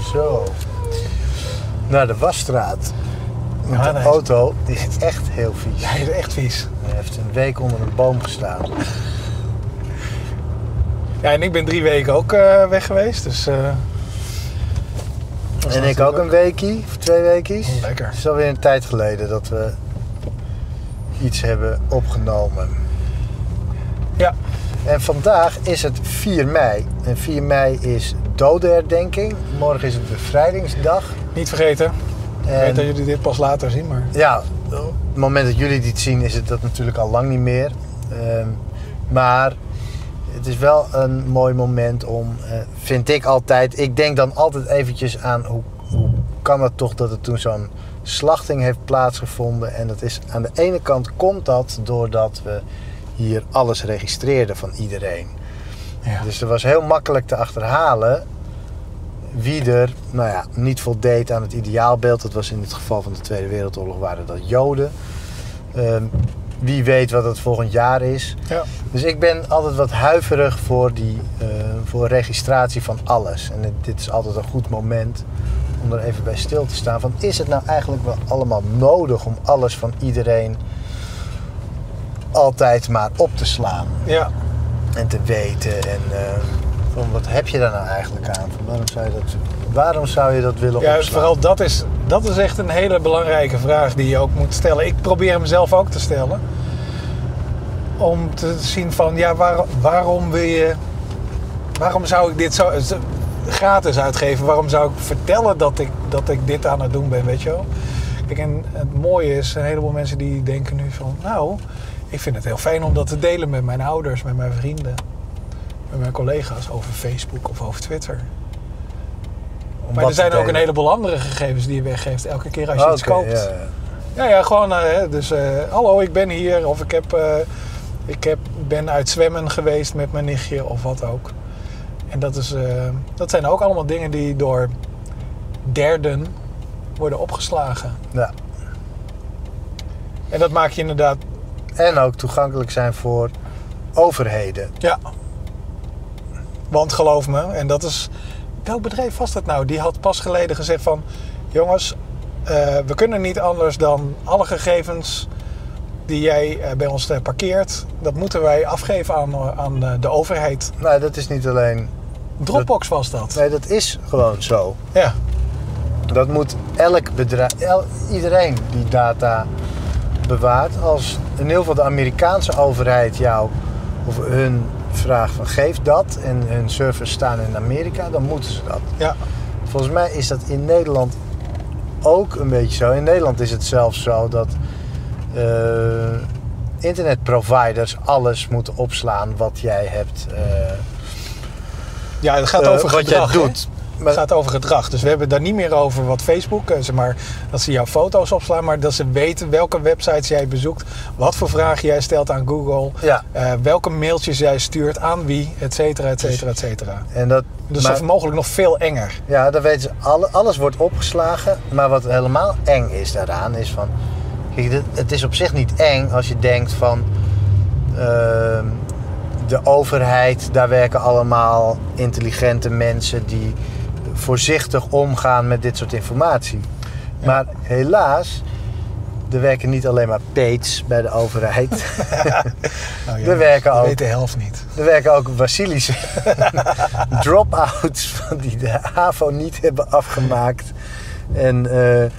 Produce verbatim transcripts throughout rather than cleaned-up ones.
Zo. Naar de wasstraat. Met Ja, de nee. auto is het echt heel vies. Hij is echt vies. Hij heeft een week onder een boom gestaan. Ja, en ik ben drie weken ook uh, weg geweest, dus... Uh, En ik ook een weekie, of twee weekies. Oh, lekker. Het is alweer een tijd geleden dat we iets hebben opgenomen. Ja. En vandaag is het vier mei. En vier mei is dodenherdenking. Morgen is het bevrijdingsdag. Niet vergeten. Ik En weet dat jullie dit pas later zien, maar... ja, op het moment dat jullie dit zien is het dat natuurlijk al lang niet meer. Um, maar het is wel een mooi moment om, uh, vind ik altijd... Ik denk dan altijd eventjes aan hoe, hoe kan het toch dat er toen zo'n slachting heeft plaatsgevonden. En dat is, aan de ene kant komt dat doordat we hier alles registreerden van iedereen. Ja. Dus er was heel makkelijk te achterhalen wie er nou ja, niet voldeed aan het ideaalbeeld. Dat was in het geval van de Tweede Wereldoorlog waren dat Joden. Um, wie weet wat het volgend jaar is. Ja. Dus ik ben altijd wat huiverig voor, die, uh, voor registratie van alles. En dit is altijd een goed moment om er even bij stil te staan. Van, is het nou eigenlijk wel allemaal nodig om alles van iedereen altijd maar op te slaan? Ja. En te weten. En uh, van, wat heb je daar nou eigenlijk aan? Van, waarom, zou je dat, waarom zou je dat willen Ja, opslaan? vooral dat is, dat is echt een hele belangrijke vraag die je ook moet stellen. Ik probeer hem zelf ook te stellen. Om te zien van, ja, waar, waarom wil je... Waarom zou ik dit zo gratis uitgeven? Waarom zou ik vertellen dat ik, dat ik dit aan het doen ben, weet je wel? Kijk, en het mooie is, een heleboel mensen die denken nu van... Nou, ik vind het heel fijn om dat te delen met mijn ouders, met mijn vrienden. Met mijn collega's over Facebook of over Twitter. Om Maar wat er zijn te ook een delen. heleboel andere gegevens die je weggeeft elke keer als je Oh, iets oké, koopt. ja, ja. Ja, ja, gewoon, uh, dus uh, hallo, ik ben hier. Of ik, heb, uh, ik heb, ben uit zwemmen geweest met mijn nichtje of wat ook. En dat, is, uh, dat zijn ook allemaal dingen die door derden worden opgeslagen. Ja. En dat maak je inderdaad... En ook toegankelijk zijn voor overheden. Ja. Want geloof me, en dat is... Welk bedrijf was dat nou? Die had pas geleden gezegd van... Jongens, uh, we kunnen niet anders dan alle gegevens die jij uh, bij ons uh, parkeert... dat moeten wij afgeven aan, aan uh, de overheid. Nou, dat is niet alleen... Dropbox was dat. Nee, dat is gewoon zo. Ja. Dat moet elk bedrijf... El, iedereen die data bewaart. Als in ieder geval de Amerikaanse overheid jou... of hun vraagt van geef dat... en hun servers staan in Amerika, dan moeten ze dat. Ja. Volgens mij is dat in Nederland ook een beetje zo. In Nederland is het zelfs zo dat uh, internetproviders alles moeten opslaan wat jij hebt. Uh, Ja, het gaat uh, over wat gedrag. jij hè? doet. Maar, Het gaat over gedrag. Dus we hebben het daar niet meer over wat Facebook, zeg maar, dat ze jouw foto's opslaan, maar dat ze weten welke websites jij bezoekt, wat voor vragen jij stelt aan Google, ja. uh, welke mailtjes jij stuurt aan wie, et cetera, et cetera, et cetera. En dat, Dus maar, dat is mogelijk nog veel enger. ja, dan weten ze, alle, alles wordt opgeslagen. Maar wat helemaal eng is daaraan, is van... Kijk, dit, het is op zich niet eng als je denkt van... Uh, de overheid, daar werken allemaal intelligente mensen die voorzichtig omgaan met dit soort informatie. Ja. Maar helaas, er werken niet alleen maar peets bij de overheid. Nou, er werken ook, weet de helft niet. Er werken ook Wasilische drop-outs die de HAVO niet hebben afgemaakt. En uh, uh,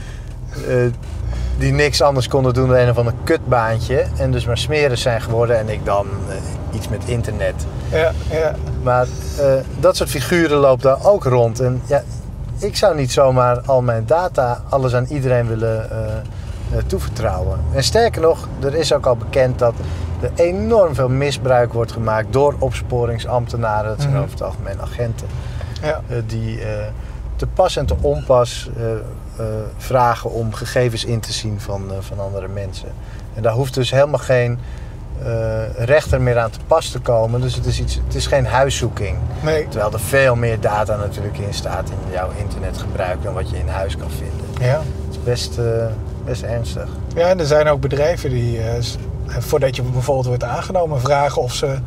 die niks anders konden doen dan een of ander kutbaantje. En dus maar smeren zijn geworden en ik dan uh, iets met internet. Ja, ja. Maar uh, dat soort figuren loopt daar ook rond. En ja, ik zou niet zomaar al mijn data, alles aan iedereen willen uh, uh, toevertrouwen. En sterker nog, er is ook al bekend dat er enorm veel misbruik wordt gemaakt door opsporingsambtenaren. Dat zijn Mm-hmm. over het algemeen agenten. Ja. Uh, die uh, te pas en te onpas uh, uh, vragen om gegevens in te zien van, uh, van andere mensen. En daar hoeft dus helemaal geen uh, rechter meer aan te pas te komen. Dus het is, iets, het is geen huiszoeking. Nee. Terwijl er veel meer data natuurlijk in staat in jouw internetgebruik dan wat je in huis kan vinden. Ja. Het is best, uh, best ernstig. Ja, en er zijn ook bedrijven die, uh, voordat je bijvoorbeeld wordt aangenomen, vragen of ze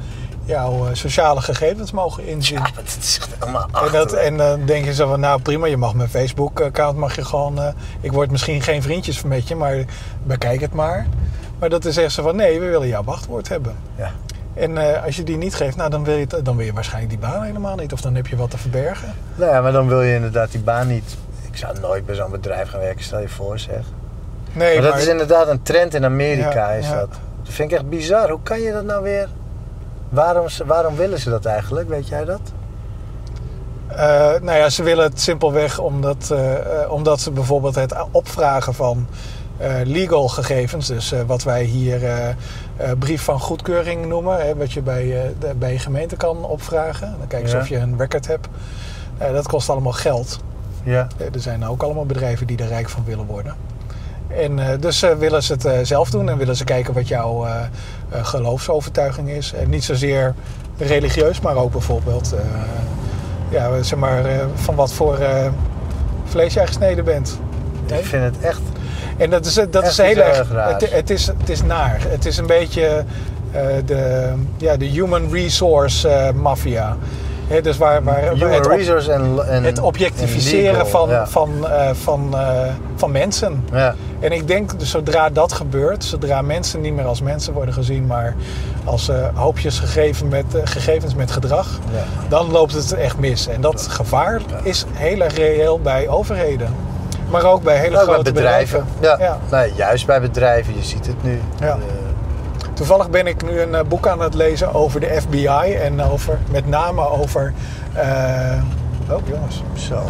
jouw uh, sociale gegevens mogen inzien. Ja, maar dat is echt helemaal En, dat, achterlijk. en dan uh, denk je zo van, nou prima, je mag mijn Facebook-account, mag je gewoon... Uh, ik word misschien geen vriendjes met je, maar bekijk het maar. Maar dat is echt zo van, nee, we willen jouw wachtwoord hebben. Ja. En uh, als je die niet geeft, nou, dan, wil je het, dan wil je waarschijnlijk die baan helemaal niet. Of dan heb je wat te verbergen. Nou ja, maar dan wil je inderdaad die baan niet... Ik zou nooit bij zo'n bedrijf gaan werken, stel je voor zeg. Nee, maar dat maar, is inderdaad een trend in Amerika, Ja, is ja. dat. Dat vind ik echt bizar. Hoe kan je dat nou weer... Waarom, waarom willen ze dat eigenlijk? Weet jij dat? Uh, nou ja, ze willen het simpelweg omdat, uh, uh, omdat ze bijvoorbeeld het opvragen van uh, legal gegevens, dus uh, wat wij hier uh, uh, brief van goedkeuring noemen, hè, wat je bij, uh, de, bij je gemeente kan opvragen. Dan kijken ze Ja. of je een record hebt. Uh, dat kost allemaal geld. Ja. Uh, er zijn ook allemaal bedrijven die er rijk van willen worden. En uh, dus uh, willen ze het uh, zelf doen en willen ze kijken wat jouw uh, uh, geloofsovertuiging is. En niet zozeer religieus, maar ook bijvoorbeeld... Uh, Ja, zeg maar, uh, van wat voor uh, vlees jij gesneden bent. Nee? Ik vind het echt... En dat is, dat echt is heel iets erg... erg raars. Het, het, is, het is naar. Het is een beetje uh, de, ja, de human resource uh, mafia. He, dus waar, waar, Human het, op, resource en, en het objectificeren en legal, van, ja. van, uh, van, uh, van mensen. Ja. En ik denk, dus zodra dat gebeurt, zodra mensen niet meer als mensen worden gezien, maar als uh, hoopjes gegeven met, uh, gegevens met gedrag, Ja. dan loopt het echt mis. En dat gevaar is heel erg reëel bij overheden. Maar ook bij hele Ook bij grote bedrijven. bedrijven. Ja. Ja. Nee, juist bij bedrijven, je ziet het nu. Ja. Uh, Toevallig ben ik nu een uh, boek aan het lezen over de F B I en over, met name over... Uh, oh jongens. zo.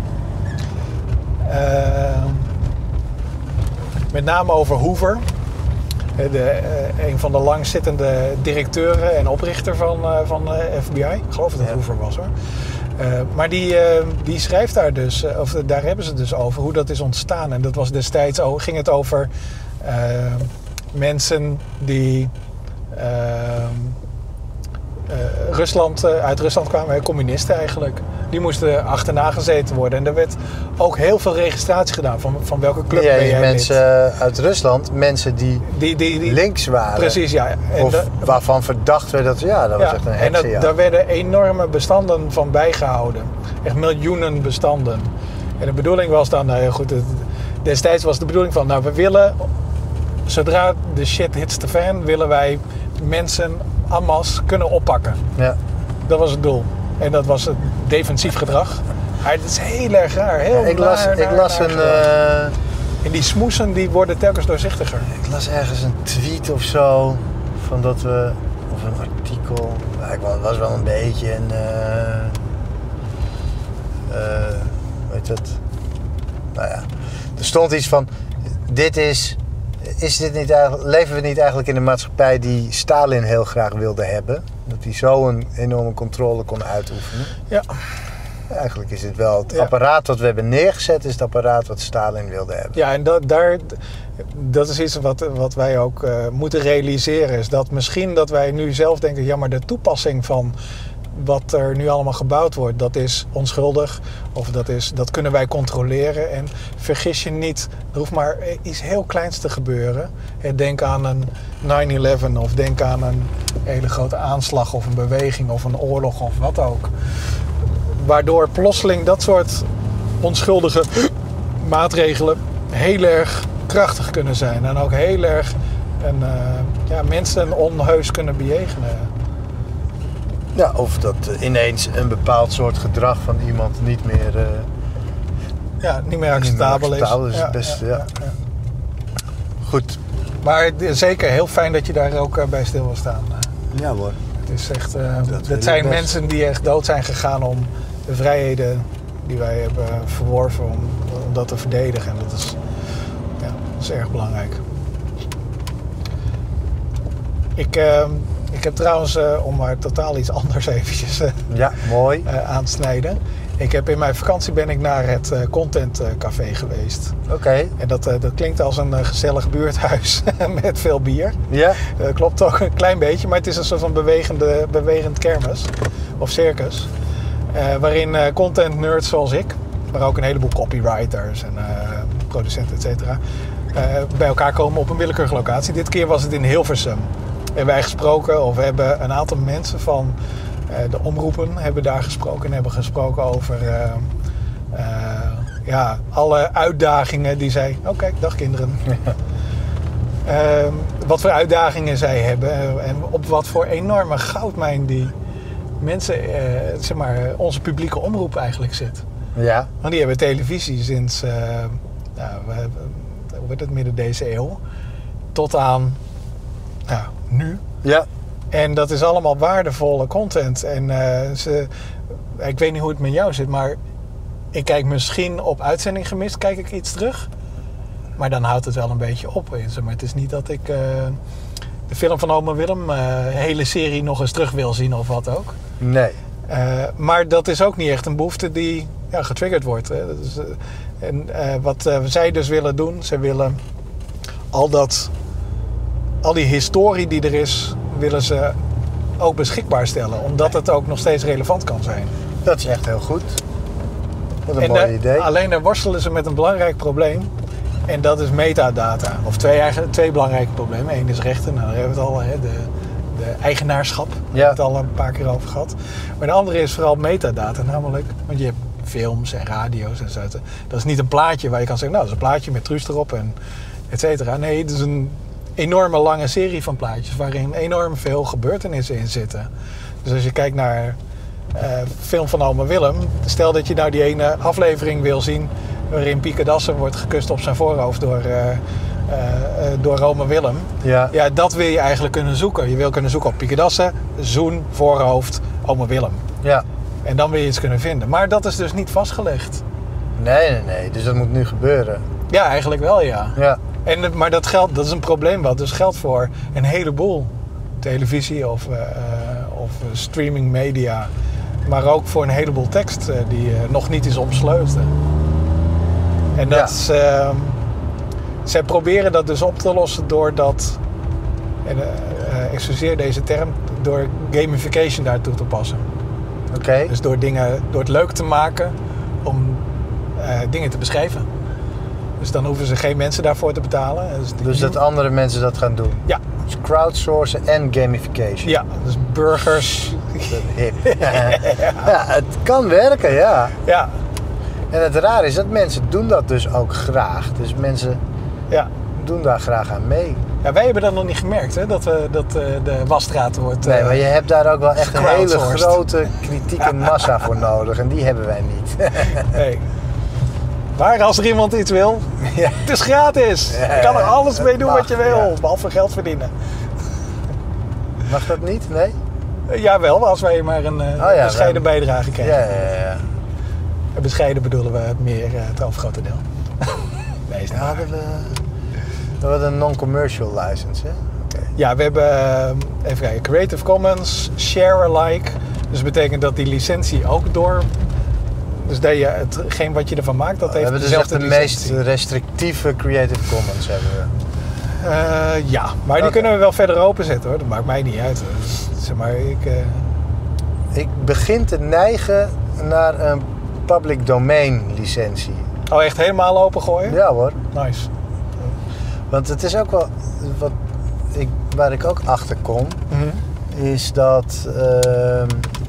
Uh, met name over Hoover. De, uh, een van de langzittende directeuren en oprichter van, uh, van de F B I. Ik geloof dat het Ja. Hoover was hoor. Uh, maar die, uh, die schrijft daar dus, uh, of daar hebben ze het dus over, hoe dat is ontstaan. En dat was destijds, oh, ging het over uh, mensen die uh, uh, Rusland, uh, uit Rusland kwamen, communisten eigenlijk. Die moesten achterna gezeten worden. En er werd ook heel veel registratie gedaan van, van welke club Ja, ben jij mensen lid. uit Rusland, mensen die, Die, die, die, links waren. Precies, ja. En Of de- waarvan verdacht werd dat, ja, dat was ja, echt een en dat, heksenjacht. daar werden enorme bestanden van bijgehouden. Echt miljoenen bestanden. En de bedoeling was dan, nou ja goed, het, destijds was de bedoeling van, nou we willen, zodra de shit hits the fan, willen wij mensen en masse kunnen oppakken. Ja. Dat was het doel. En dat was het defensief gedrag. Maar het is heel erg raar. Heel Ik las, naar, ik naar, las naar een... gedrag. uh, En die smoesen die worden telkens doorzichtiger. Ik las ergens een tweet of zo, van dat we, of een artikel, nou, ik was, was wel een beetje een, uh, uh, hoe heet het, nou ja, er stond iets van, dit is, is dit niet eigenlijk, leven we niet eigenlijk in een maatschappij die Stalin heel graag wilde hebben, dat hij zo een enorme controle kon uitoefenen. Ja. Eigenlijk is dit wel het Ja. apparaat wat we hebben neergezet, is het apparaat wat Stalin wilde hebben. Ja, en dat, daar, dat is iets wat, wat wij ook uh, moeten realiseren. Is dat misschien dat wij nu zelf denken, ja, maar de toepassing van wat er nu allemaal gebouwd wordt, dat is onschuldig. Of dat, is, dat kunnen wij controleren. En vergis je niet, er hoeft maar iets heel kleins te gebeuren. Denk aan een nine eleven of denk aan een hele grote aanslag of een beweging of een oorlog of wat ook. Waardoor plotseling dat soort onschuldige maatregelen heel erg krachtig kunnen zijn. En ook heel erg een, uh, ja, mensen onheus kunnen bejegenen. Ja, of dat uh, ineens een bepaald soort gedrag van iemand niet meer, uh, Ja, niet meer acceptabel is. acceptabel is. Ja, Best, ja, ja. ja, ja. Goed. Maar het is zeker heel fijn dat je daar ook uh, bij stil wil staan. Ja hoor. Het is echt, uh, Dat wil het ik zijn best. mensen die echt dood zijn gegaan om de vrijheden die wij hebben verworven, om, om dat te verdedigen. En dat is, ja, dat is erg belangrijk. Ik, uh, ik heb trouwens, uh, om maar totaal iets anders eventjes uh, Ja, mooi. uh, aan te snijden. Ik heb in mijn vakantie ben ik naar het uh, Content uh, Café geweest. Oké. Okay. En dat, uh, dat klinkt als een uh, gezellig buurthuis met veel bier. Ja? Uh, klopt ook een klein beetje, maar het is een soort van bewegende, bewegend kermis of circus. Uh, waarin uh, content nerds zoals ik, maar ook een heleboel copywriters en uh, producenten et cetera, uh, bij elkaar komen op een willekeurige locatie. Dit keer was het in Hilversum. hebben wij gesproken, of hebben een aantal mensen van uh, de omroepen hebben daar gesproken en hebben gesproken over uh, uh, ja, alle uitdagingen die zij... Oh kijk, dag kinderen. uh, wat voor uitdagingen zij hebben en op wat voor enorme goudmijn die mensen, uh, zeg maar, onze publieke omroep eigenlijk zit. Ja. Want die hebben televisie sinds, uh, nou, we, hoe wordt het, midden deze eeuw, tot aan nou, nu. Ja. En dat is allemaal waardevolle content. En uh, ze, ik weet niet hoe het met jou zit, maar ik kijk misschien op Uitzending Gemist, kijk ik iets terug. Maar dan houdt het wel een beetje op. Maar het is niet dat ik uh, de film van Oma Willem, uh, de hele serie nog eens terug wil zien of wat ook. Nee. Uh, maar dat is ook niet echt een behoefte die ja, getriggerd wordt. Hè. Dat is, uh, en uh, wat uh, zij dus willen doen, ze willen al dat, al die historie die er is, willen ze ook beschikbaar stellen. Omdat het ook nog steeds relevant kan zijn. Dat is echt heel goed. Wat een en mooi de, idee. Alleen daar worstelen ze met een belangrijk probleem. En dat is metadata. Of twee, eigen, twee belangrijke problemen. Eén is rechten, nou, daar hebben we het al, hè, de, de eigenaarschap. Daar Ja. hebben we het al een paar keer over gehad. Maar de andere is vooral metadata. Namelijk, want je hebt films en radio's en zo. Dat is niet een plaatje waar je kan zeggen, nou, dat is een plaatje met Truus erop en et cetera. Nee, het is een enorme lange serie van plaatjes waarin enorm veel gebeurtenissen in zitten. Dus als je kijkt naar uh, film van Oma Willem, stel dat je nou die ene aflevering wil zien waarin Pieke Dassen wordt gekust op zijn voorhoofd door, uh, uh, uh, door Oma Willem. Ja. Ja, dat wil je eigenlijk kunnen zoeken. Je wil kunnen zoeken op Pieke Dassen, zoen, voorhoofd, Oma Willem. Ja. En dan wil je iets kunnen vinden. Maar dat is dus niet vastgelegd. Nee, nee, nee. Dus dat moet nu gebeuren. Ja, eigenlijk wel, ja. Ja. En, maar dat, geldt, dat is een probleem wat dus geldt voor een heleboel televisie of, uh, of streaming media. Maar ook voor een heleboel tekst uh, die uh, nog niet is omsleuteld. En dat is, uh, zij proberen dat dus op te lossen door dat, en uh, uh, excuseer deze term, door gamification daartoe te passen. Oké. Okay. Dus door, dingen, door het leuk te maken om uh, dingen te beschrijven. Dus dan hoeven ze geen mensen daarvoor te betalen. Dus, Dus dat andere mensen dat gaan doen? Ja. Dus crowdsourcen en gamification? Ja, dus burgers. Hip. Ja, het kan werken, ja. Ja. En het raar is dat mensen doen dat dus ook graag. Dus mensen ja. doen daar graag aan mee. Ja, wij hebben dat nog niet gemerkt, hè, dat, we, dat uh, de wasstraat wordt uh, Nee, maar je hebt daar ook wel echt een hele grote kritieke massa voor nodig. En die hebben wij niet. Nee. Maar als er iemand iets wil, ja. Het is gratis. Ja, je kan er alles mee doen mag, wat je wil, ja. behalve geld verdienen. Mag dat niet? Nee? Uh, jawel, als wij maar een uh, oh, ja, bescheiden wij... bijdrage krijgen. Ja, ja, ja. En bescheiden bedoelen we het meer, uh, het overgrote deel. Nee, is niet ja, waar. hadden we... We hadden een non-commercial license, hè? Okay. Ja, we hebben, uh, even kijken, Creative Commons, Share Alike. Dus dat betekent dat die licentie ook door... Dus dat je hetgeen wat je ervan maakt, dat we heeft hebben dezelfde dus echt de licentie. meest restrictieve Creative Commons hebben we. Uh, ja, maar die okay. kunnen we wel verder openzetten, hoor. Dat maakt mij niet uit. Zeg maar, ik... Uh... Ik begin te neigen naar een public domain licentie. Oh, echt helemaal opengooien? Ja hoor. Nice. Want het is ook wel... Wat ik, waar ik ook achter kom, mm-hmm. is dat... Uh,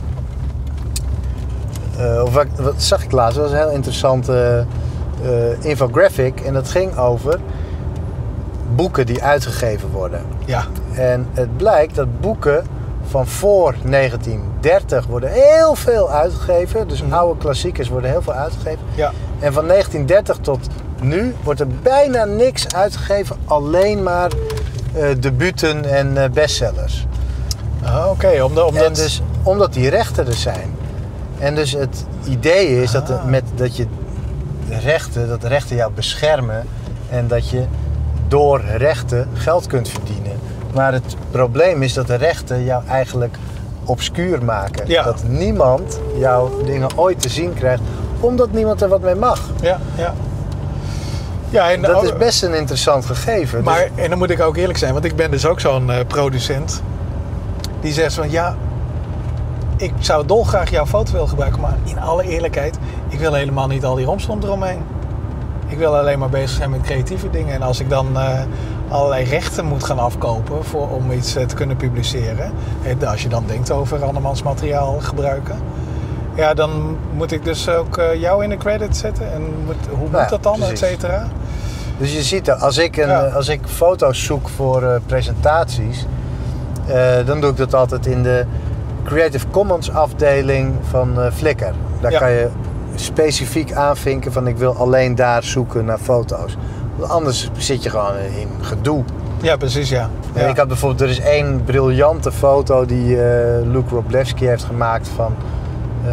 uh, of wat, wat zag ik laatst, dat was een heel interessante uh, infographic. En dat ging over boeken die uitgegeven worden. Ja. En het blijkt dat boeken van voor negentien dertig worden heel veel uitgegeven. Dus mm. oude klassiekers worden heel veel uitgegeven. Ja. En van negentien dertig tot nu wordt er bijna niks uitgegeven. Alleen maar uh, debuten en uh, bestsellers. Ah, oké. Okay. Omdat, omdat... Dus, omdat die rechten er zijn. En dus het idee is ah. dat, de, met, dat je de rechten, dat de rechten jou beschermen. En dat je door rechten geld kunt verdienen. Maar het probleem is dat de rechten jou eigenlijk obscuur maken. Ja. Dat niemand jouw dingen ooit te zien krijgt, omdat niemand er wat mee mag. Ja, ja. Ja, en dat ook, is best een interessant gegeven. Maar, dus... en dan moet ik ook eerlijk zijn, want ik ben dus ook zo'n uh, producent. Die zegt van, ja, ik zou dolgraag jouw foto willen gebruiken, maar in alle eerlijkheid, ik wil helemaal niet al die romslomp eromheen. Ik wil alleen maar bezig zijn met creatieve dingen. En als ik dan, uh, allerlei rechten moet gaan afkopen voor, om iets te kunnen publiceren. En als je dan denkt over andermans materiaal gebruiken. Ja, dan moet ik dus ook uh, jou in de credit zetten. En moet, hoe moet Nou ja, dat dan, et precies. cetera? Dus je ziet, dat als ik, een, Ja. als ik foto's zoek voor uh, presentaties, uh, dan doe ik dat altijd in de Creative Commons afdeling van uh, Flickr. Daar Ja. kan je specifiek aanvinken van ik wil alleen daar zoeken naar foto's. Want anders zit je gewoon in gedoe. Ja, precies, ja. En ja. ik had bijvoorbeeld, er is één briljante foto die uh, Luke Wroblewski heeft gemaakt van uh,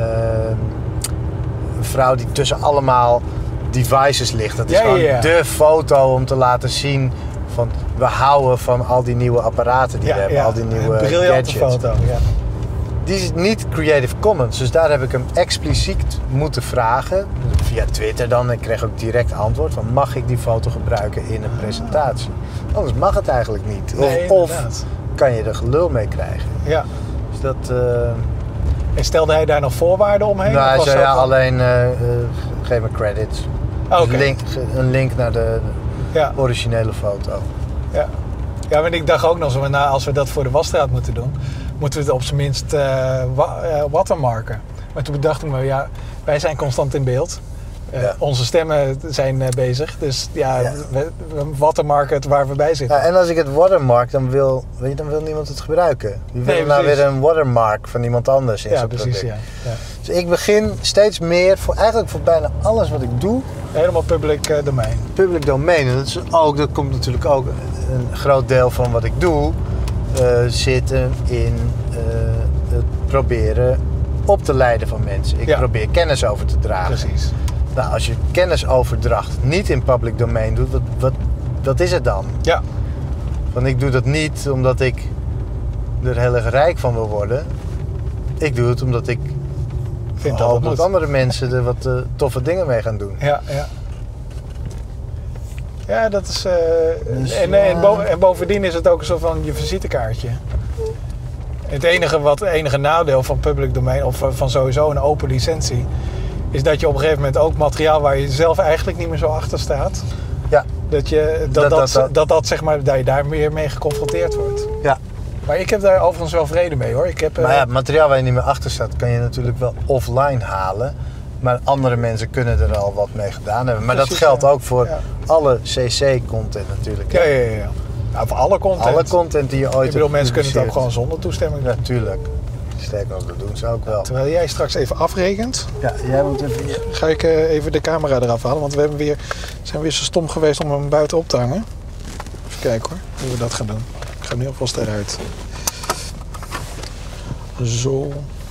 een vrouw die tussen allemaal devices ligt. Dat is Ja, gewoon ja, ja. de foto om te laten zien van we houden van al die nieuwe apparaten die ja, we hebben, ja. al die nieuwe Een briljante gadgets. foto, ja. Die is niet Creative Commons, dus daar heb ik hem expliciet moeten vragen. Via Twitter dan, ik kreeg ook direct antwoord van mag ik die foto gebruiken in een presentatie? Anders mag het eigenlijk niet. Of, Nee, of inderdaad. kan je er gelul mee krijgen. Ja. Dus dat... Uh, En stelde hij daar nog voorwaarden omheen? nou, Of hij was zei dat ja, dan- alleen uh, uh, geef me credits. Oh, Dus oké. link, een link naar de Ja. originele foto. Ja. Ja, maar ik dacht ook nog zo, nou, als we dat voor de wasstraat moeten doen, moeten we het op zijn minst uh, wa- uh, watermarken. Maar toen bedacht ik me, ja, wij zijn constant in beeld. Uh, Ja. Onze stemmen zijn uh, bezig, dus ja, Ja. we, we watermarken het waar we bij zitten. Ja, en als ik het watermark, dan wil, weet je, dan wil niemand het gebruiken. Die wil Nee, nou precies. weer een watermark van iemand anders in Ja, zijn precies, product. ja. Ja. Dus ik begin steeds meer, voor, eigenlijk voor bijna alles wat ik doe, Helemaal public uh, domein. public domein. En dat, is ook, dat komt natuurlijk ook een groot deel van wat ik doe, uh, zitten in uh, het proberen op te leiden van mensen. Ik Ja. probeer kennis over te dragen. Precies. Nou, als je kennisoverdracht niet in public domein doet, wat, wat, wat is het dan? Ja, Want ik doe dat niet omdat ik er heel erg rijk van wil worden. Ik doe het omdat ik vind dat hoop het dat moet. andere mensen er wat uh, toffe dingen mee gaan doen. Ja, ja. Ja, dat is... uh, Dus, en, ja. en, bo- en bovendien is het ook zo van je visitekaartje. Het enige, wat, het enige nadeel van public domein, of van sowieso een open licentie, is dat je op een gegeven moment ook materiaal waar je zelf eigenlijk niet meer zo achter staat, Ja, dat je, dat, Dat- dat, dat- dat, dat- dat, zeg maar, dat je daar weer mee geconfronteerd wordt. ja. Maar ik heb daar overigens wel vrede mee, hoor. Ik heb, uh, Maar ja, het materiaal waar je niet meer achter staat, kan je natuurlijk wel offline halen. Maar andere mensen kunnen er al wat mee gedaan hebben. Maar Precies, dat geldt ja. ook voor Ja. alle C C-content natuurlijk. ja, ja, ja, ja. Nou, voor alle content. Alle content die je ooit Ik bedoel, hebt mensen kunnen het ook gewoon gepubliceerd. zonder toestemming doen. Natuurlijk. Sterker nog, dat doen ze ook wel. Terwijl jij straks even afrekent, Ja, jij moet even hier. ga ik uh, even de camera eraf halen. Want we hebben weer, zijn weer zo stom geweest om hem buiten op te hangen. Even kijken hoor, hoe we dat gaan doen. Ik ga nu alvast eruit. Zo.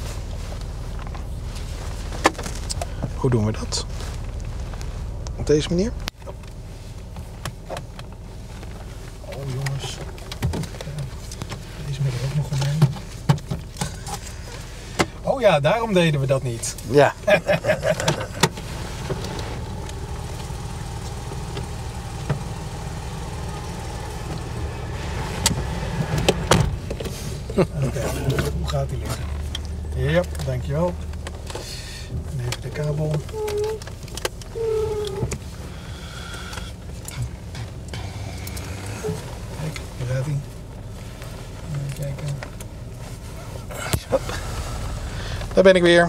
Hoe doen we dat? Op deze manier? Oh jongens. Deze moet er ook nog omheen. Oh ja, daarom deden we dat niet. Ja. Oké, hoe gaat die liggen? Ja, dankjewel. En even de kabel. Kijk, hier gaat hij. Even kijken. Hop. Daar ben ik weer.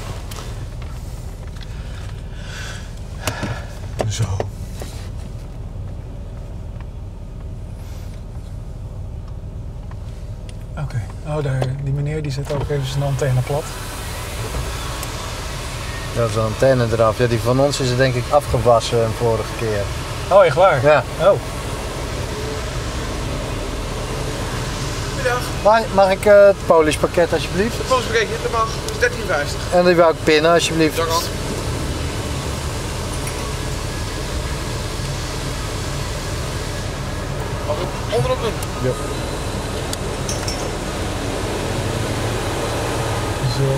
Zo. Oké. Oh, daar, die meneer die zet ook even zijn antenne plat. Ja, zo'n antenne eraf. Ja, die van ons is er denk ik afgewassen een vorige keer. Oh, echt waar? Ja. Oh. Goedemiddag, Mag, mag ik uh, het Polish pakket alsjeblieft? het postpakketje, dat mag. Dat is dertien vijftig. En die wou ik pinnen alsjeblieft. Dank al. Mag ik onderop doen? Ja. Zo.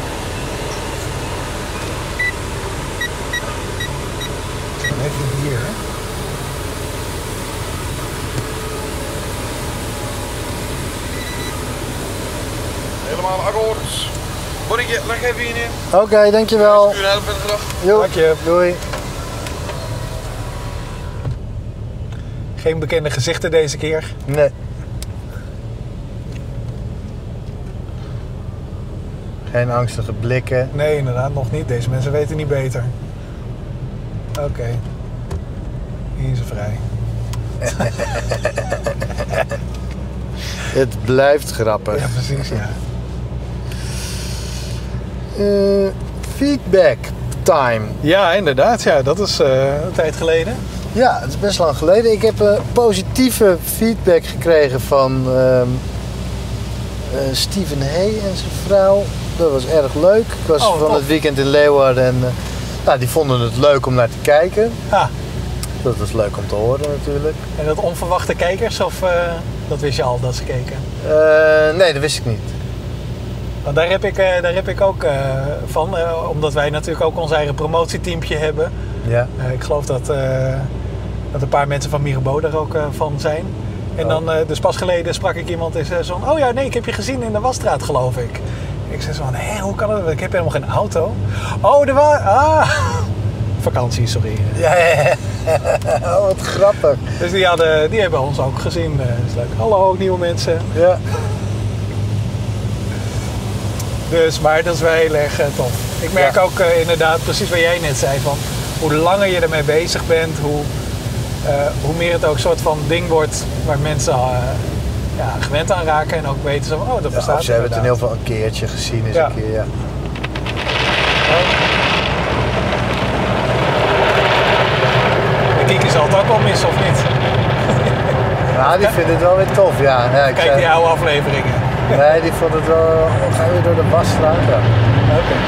Even hier. Helemaal akkoord. Bonnetje, leg even hier neer. Oké, okay, dankjewel. U een hele prettige dag. Jo, Dank je. doei. Geen bekende gezichten deze keer. Nee. Geen angstige blikken. Nee, inderdaad, nog niet. Deze mensen weten niet beter. Oké. Okay. Hier is ze vrij. Het blijft grappig. Ja, precies, ja. Uh, feedback time. Ja, inderdaad. Ja, dat is uh, een tijd geleden. Ja, het is best lang geleden. Ik heb uh, positieve feedback gekregen van uh, uh, Steven Hey en zijn vrouw. Dat was erg leuk. Ik was oh, van tof. het weekend in Leeuwarden en uh, nou, die vonden het leuk om naar te kijken. Ah. Dat was leuk om te horen natuurlijk. En dat onverwachte kijkers of uh, dat wist je al dat ze keken? Uh, nee, dat wist ik niet. Want daar heb ik, uh, daar heb ik ook uh, van, uh, omdat wij natuurlijk ook ons eigen promotieteampje hebben. Ja. Uh, ik geloof dat, uh, dat een paar mensen van Mirabeau daar ook uh, van zijn. En oh. dan, uh, dus pas geleden sprak ik iemand en zei zo van, oh ja, nee, ik heb je gezien in de Wasstraat, geloof ik. Ik zei zo van, hé, hoe kan dat? Ik heb helemaal geen auto. Oh, er was, ah, vakantie, sorry. Ja, ja, ja. Oh, wat grappig. Dus die, hadden, die hebben ons ook gezien. Uh, is leuk. Hallo, nieuwe mensen. Ja. Dus, maar dat is wel heel erg uh, tof. Ik merk ja. ook uh, inderdaad, precies wat jij net zei, van hoe langer je ermee bezig bent, hoe, uh, hoe meer het ook een soort van ding wordt waar mensen uh, ja, gewend aan raken en ook weten zo van, oh, dat bestaat. Ja, ze hebben het in heel veel een keertje gezien eens ja. een keer, ja. De kiekers zal het ook wel missen, of niet? Ja, die vinden het wel weer tof, ja. ja ik Kijk zei... die oude afleveringen. Nee, die vond het wel... Oh, gaan we door de Wasstraat? Ja. Oké. Okay.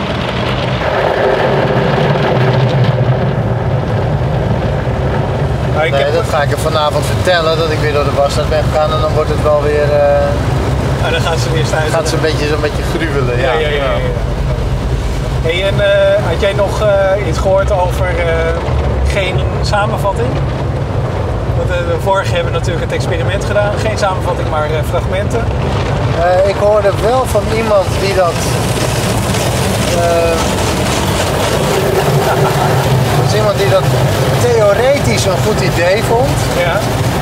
Nee, heb... dat ga ik er vanavond vertellen, dat ik weer door de Wasstraat ben gegaan en dan wordt het wel weer... Uh... Ah, dan gaat ze weer staan. gaat ze een beetje, zo'n beetje gruwelen, ja. Ja, ja, ja. ja, ja. Hey, en uh, had jij nog uh, iets gehoord over uh, geen samenvatting? Want uh, de vorige hebben natuurlijk het experiment gedaan. Geen samenvatting, maar uh, fragmenten. Uh, ik hoorde wel van iemand die dat... Uh, dat is iemand die dat theoretisch een goed idee vond. Ja.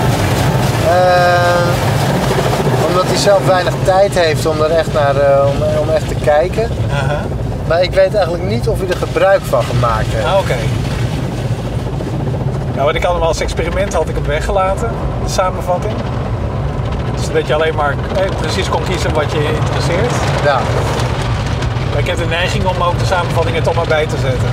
Uh, omdat hij zelf weinig tijd heeft om er echt naar uh, om, om echt te kijken. Uh-huh. Maar ik weet eigenlijk niet of hij er gebruik van gemaakt heeft. Ah, oké. Okay. Nou, wat ik had hem als experiment had ik hem weggelaten, de samenvatting. Zodat je alleen maar eh, precies kon kiezen wat je interesseert. Ja. Maar ik heb de neiging om ook de samenvatting er toch maar bij te zetten.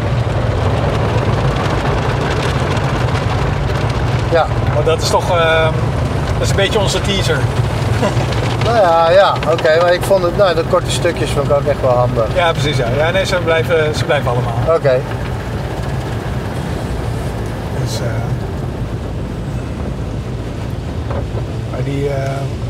Ja. Maar dat is toch uh, dat is een beetje onze teaser. Nou ja, ja, oké, okay, maar ik vond het, nou, de korte stukjes vond ik ook echt wel handig. Ja, precies, ja. Ja, nee, ze blijven, ze blijven allemaal. Oké. Okay. Dus, uh, maar die, uh,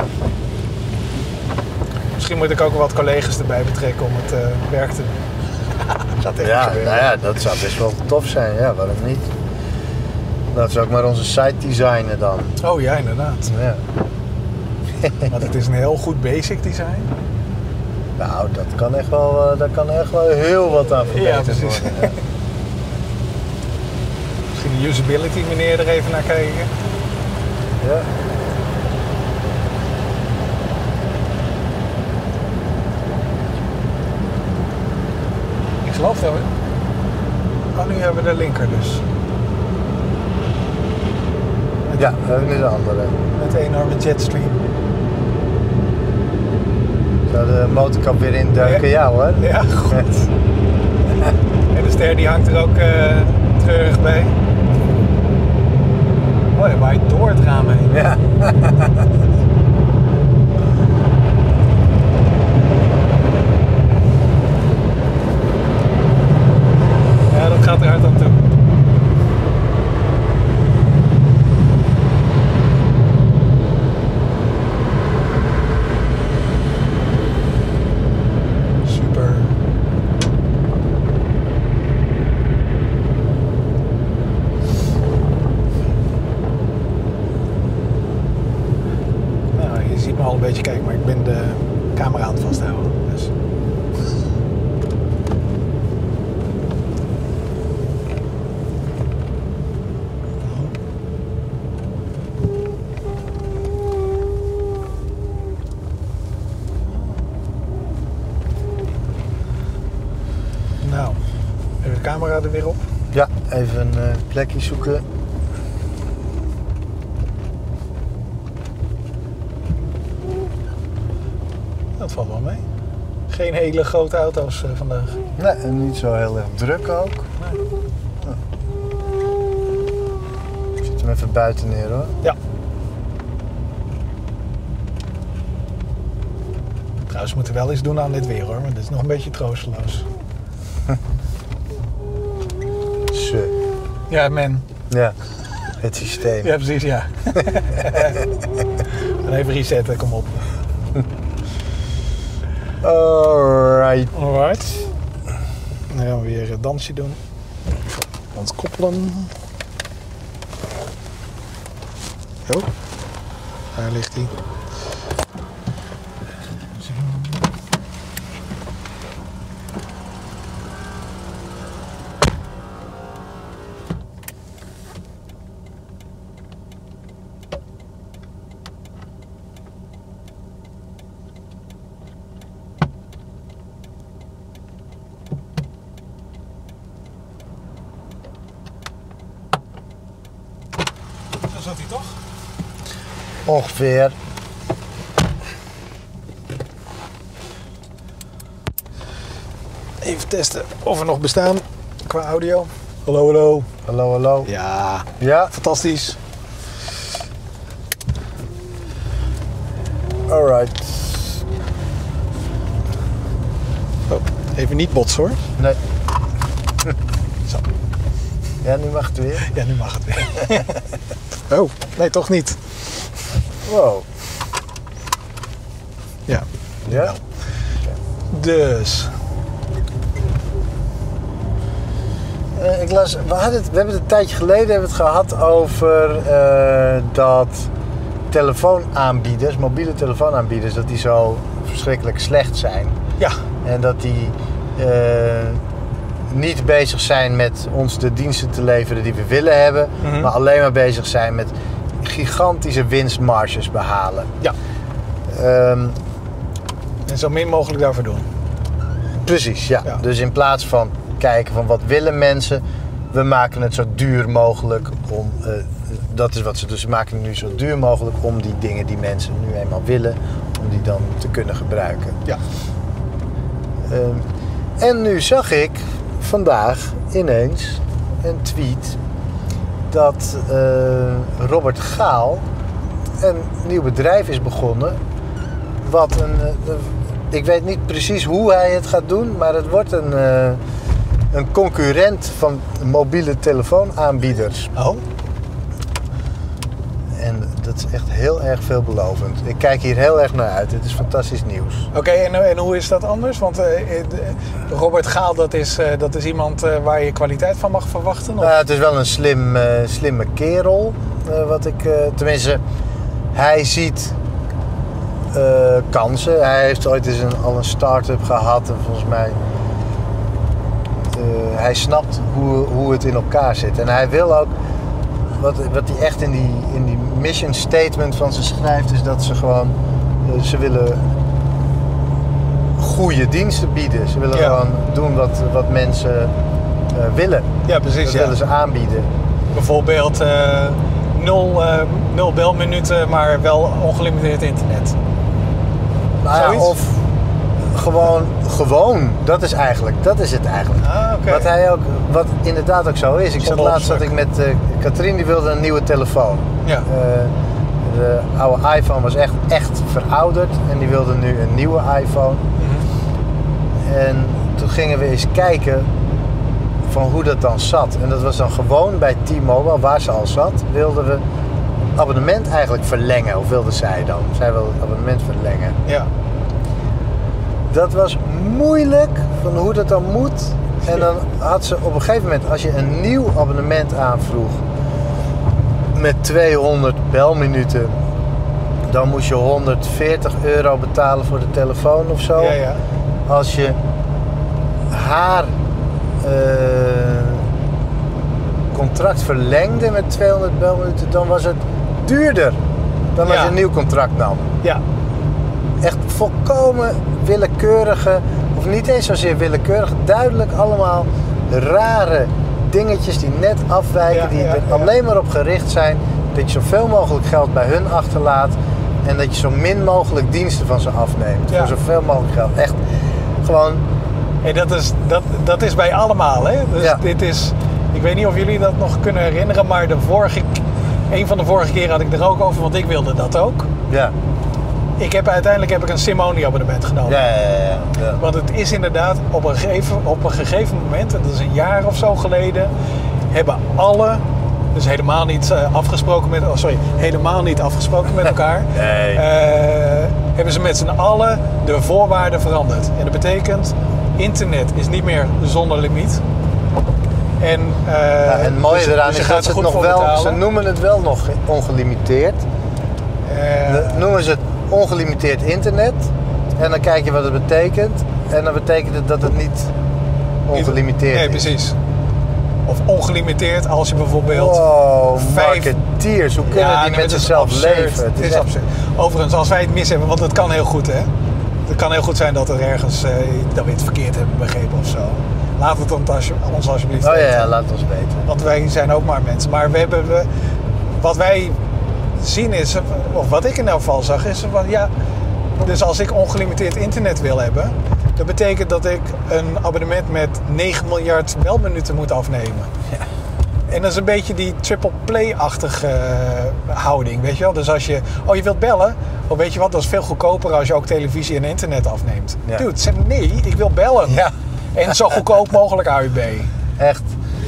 misschien moet ik ook wat collega's erbij betrekken om het uh, werk te doen. Dat ja, nou ja, dat zou best wel tof zijn, ja, waarom niet? Dat is ook maar onze site designen dan. Oh ja, inderdaad. Ja. Want het is een heel goed basic design. Nou, dat kan echt wel, daar kan echt wel heel wat aan verbeterd ja, worden. Ja. Misschien de usability meneer er even naar kijken. Ja. Ik geloof dat we... Oh, nu hebben we de linker dus. Met ja, we hebben nu de andere. Met de enorme jetstream. Zou de motorkap weer induiken? Ja, ja hoor. Ja, goed. En de ster die hangt er ook uh, treurig bij. Oh, hij waait door het raam heen. Ja. Ja, dat gaat er hard aan toe. Super. de camera er weer op. Ja, even een uh, plekje zoeken. Dat valt wel mee. Geen hele grote auto's uh, vandaag. Nee, en niet zo heel erg druk ook. Nee. Oh. Ik zet hem even buiten neer hoor. Ja. Trouwens, we moeten wel iets doen aan dit weer hoor, maar dit is nog een beetje troosteloos. Zo. Ja, man. Ja, het systeem. Ja, precies, ja. En even resetten, kom op. Alright. Alright. Dan gaan we weer een dansje doen. Ontkoppelen. Oh, daar ligt hij. Zo zat hij toch? Ongeveer. Even testen of we nog bestaan qua audio. Hallo, hallo. Hallo, hallo. Ja, Ja, fantastisch. alright. Oh, even niet botsen hoor. Nee. Zo. Ja, nu mag het weer. Ja, nu mag het weer. Oh, nee, toch niet. Wow. Ja. Ja? Dus. Uh, ik las, we, hadden het, we hebben het een tijdje geleden hebben we het gehad over uh, dat telefoonaanbieders, mobiele telefoonaanbieders, dat die zo verschrikkelijk slecht zijn. Ja. En dat die uh, niet bezig zijn met ons de diensten te leveren die we willen hebben, Mm-hmm. maar alleen maar bezig zijn met gigantische winstmarges behalen. Ja. Um, En zo min mogelijk daarvoor doen. Precies, ja. Ja. Dus in plaats van kijken van wat willen mensen, we maken het zo duur mogelijk om, uh, dat is wat ze dus maken het nu zo duur mogelijk om die dingen die mensen nu eenmaal willen, om die dan te kunnen gebruiken. Ja. Um, en nu zag ik vandaag ineens een tweet dat uh, Robert Gaal een nieuw bedrijf is begonnen. Wat een, uh, ik weet niet precies hoe hij het gaat doen, maar het wordt een, uh, een concurrent van mobiele telefoonaanbieders. Oh? En dat is echt heel erg veelbelovend. Ik kijk hier heel erg naar uit. Het is fantastisch nieuws. Oké, okay, en, en hoe is dat anders? Want uh, Robert Gaal, dat is, uh, dat is iemand uh, waar je kwaliteit van mag verwachten? Of? Nou, het is wel een slim, uh, slimme kerel. Uh, wat ik, uh, tenminste, hij ziet uh, kansen. Hij heeft ooit eens een, al een start-up gehad. En volgens mij, uh, hij snapt hoe, hoe het in elkaar zit. En hij wil ook, wat, wat hij echt in die, in die mission statement van ze schrijft, is dat ze gewoon, uh, ze willen goede diensten bieden. Ze willen ja. gewoon doen wat, wat mensen uh, willen. Ja, precies. Dat ja. willen ze aanbieden. Bijvoorbeeld uh, nul, uh, nul belminuten, maar wel ongelimiteerd internet. Nou ja, Zoiets? of gewoon, gewoon, dat is eigenlijk, dat is het eigenlijk. Ah, oké. Wat hij ook, wat inderdaad ook zo is. Ik zat Zonder laatst zat ik opstuk. met uh, Katrien, die wilde een nieuwe telefoon. Ja. Uh, de oude iPhone was echt, echt verouderd en die wilde nu een nieuwe iPhone. Mm-hmm. En toen gingen we eens kijken van hoe dat dan zat. En dat was dan gewoon bij T-Mobile, waar ze al zat, wilden we abonnement eigenlijk verlengen. Of wilde zij dan? Zij wilde het abonnement verlengen. Ja. Dat was moeilijk van hoe dat dan moet. En dan had ze op een gegeven moment, als je een nieuw abonnement aanvroeg met tweehonderd belminuten, dan moest je honderdveertig euro betalen voor de telefoon of zo. Ja, ja. Als je haar uh, contract verlengde met tweehonderd belminuten, dan was het duurder dan als Ja. je een nieuw contract nam. Ja. Echt volkomen willekeurige, of niet eens zozeer willekeurig, duidelijk allemaal rare dingetjes die net afwijken, Ja, die ja, er ja. alleen maar op gericht zijn dat je zoveel mogelijk geld bij hun achterlaat en dat je zo min mogelijk diensten van ze afneemt. Ja. Voor zoveel mogelijk geld. Echt gewoon... Hey, dat, is, dat, dat is bij allemaal, hè? Dus Ja. dit is, ik weet niet of jullie dat nog kunnen herinneren, maar de vorige, een van de vorige keren had ik er ook over, want ik wilde dat ook. Ja. Ik heb uiteindelijk heb ik een SIM-only-abonnement genomen. Ja, ja, ja, ja, ja. Want het is inderdaad op een, gegeven, op een gegeven moment, en dat is een jaar of zo geleden, hebben alle, dus helemaal niet uh, afgesproken met, oh sorry, helemaal niet afgesproken met elkaar, Nee. uh, hebben ze met z'n allen de voorwaarden veranderd. En dat betekent, internet is niet meer zonder limiet. En, uh, Ja, en het mooie dus- eraan dus je is gaat dat ze er het goed nog voor wel, betalen. ze noemen het wel nog ongelimiteerd. Uh, Dan noemen ze het ongelimiteerd internet. En dan kijk je wat het betekent. En dan betekent het dat het niet ongelimiteerd nee, is. precies. Of ongelimiteerd als je bijvoorbeeld... Wow, vijf- marketeers. Hoe kunnen Ja, die nee, met het is zichzelf absurd. leven? Het is echt- absurd. Overigens, als wij het mis hebben, want het kan heel goed, hè. Het kan heel goed zijn dat er ergens, eh, dat we het verkeerd hebben begrepen of zo. Laat het dan als, ons alsjeblieft Oh ja, weten. ja, laat ons weten. Want wij zijn ook maar mensen. Maar we hebben, we, wat wij zien is, of wat ik in elk geval zag, is van ja, dus als ik ongelimiteerd internet wil hebben, dat betekent dat ik een abonnement met negen miljard belminuten moet afnemen. Ja. En dat is een beetje die triple play-achtige uh, houding, weet je wel. Dus als je, oh je wilt bellen, oh weet je wat, dat is veel goedkoper als je ook televisie en internet afneemt. Ja. Dude, zeg nee, ik wil bellen. Ja. En zo goedkoop mogelijk A U B. Echt.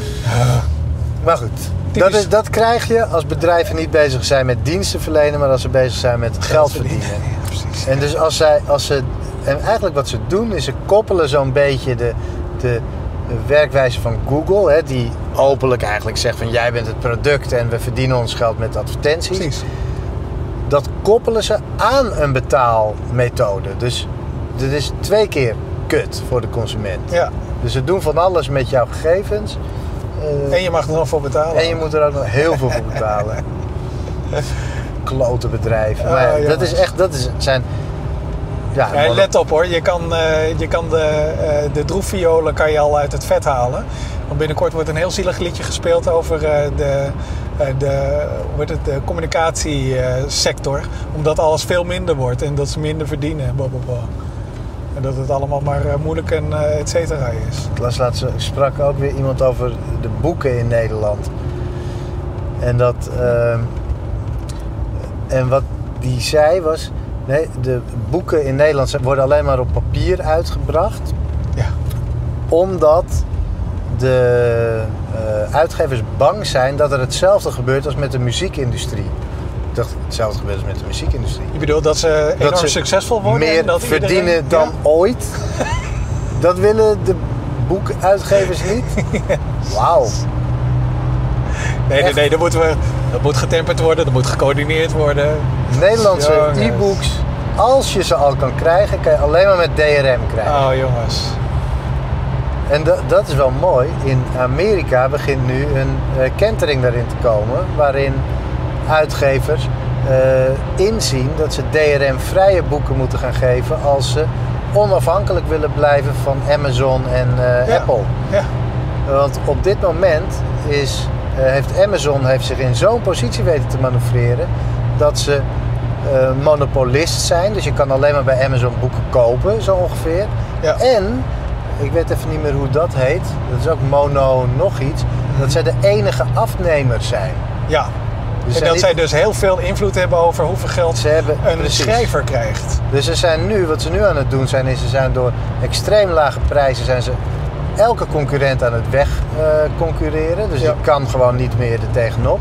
Maar goed, dat, Typisch. is, dat krijg je als bedrijven niet bezig zijn met diensten verlenen, maar als ze bezig zijn met geld verdienen. Ja, precies. En dus als zij, als ze, en eigenlijk wat ze doen is ze koppelen zo'n beetje de, de, de werkwijze van Google, hè, die openlijk eigenlijk zegt van jij bent het product en we verdienen ons geld met advertenties. Precies. Dat koppelen ze aan een betaalmethode. Dus dit is twee keer kut voor de consument. Ja. Dus ze doen van alles met jouw gegevens. eh, En je mag er nog voor betalen. en je moet er ook nog heel veel voor betalen. Klote bedrijven. Ah, Maar ja, dat jongens. is echt, dat is, zijn... Ja, Ja, mono- let op hoor, je kan, uh, je kan de, uh, de droefviolen kan je al uit het vet halen. Want binnenkort wordt een heel zielig liedje gespeeld over uh, de, uh, de, hoe heet het, de communicatiesector. Omdat alles veel minder wordt en dat ze minder verdienen. Blah, blah, blah. En dat het allemaal maar uh, moeilijk en uh, et cetera is. Ik las laatst, sprak ook weer iemand over de boeken in Nederland. En dat... Uh, en wat die zei was... Nee, de boeken in Nederland worden alleen maar op papier uitgebracht. Ja. Omdat de uh, uitgevers bang zijn dat er hetzelfde gebeurt als met de muziekindustrie. Ik dacht, hetzelfde gebeurt als met de muziekindustrie. Je bedoelt dat ze enorm Dat ze succesvol worden? meer en dat verdienen iedereen, dan ja? ooit. Dat willen de boekuitgevers niet. Wauw. Nee, nee, Echt? nee, dat, moeten we, dat moet getemperd worden, dat moet gecoördineerd worden. Nederlandse Jongens. e-books, als je ze al kan krijgen, kan je alleen maar met D R M krijgen. Oh jongens. En dat, dat is wel mooi. In Amerika begint nu een uh, kentering daarin te komen, waarin uitgevers uh, inzien dat ze D R M-vrije boeken moeten gaan geven als ze onafhankelijk willen blijven van Amazon en uh, Ja. Apple. Ja. Want op dit moment is, uh, heeft Amazon heeft zich in zo'n positie weten te manoeuvreren dat ze uh, monopolist zijn. Dus je kan alleen maar bij Amazon boeken kopen, zo ongeveer. Ja. En, ik weet even niet meer hoe dat heet, dat is ook mono nog iets, dat zij de enige afnemers zijn. Ja. Dus En zijn dat niet- zij dus heel veel invloed hebben over hoeveel geld Ze hebben, een precies. schrijver krijgt. Dus ze zijn nu, wat ze nu aan het doen zijn, is ze zijn door extreem lage prijzen zijn ze elke concurrent aan het weg uh, concurreren. Dus Ja. je kan gewoon niet meer er tegenop.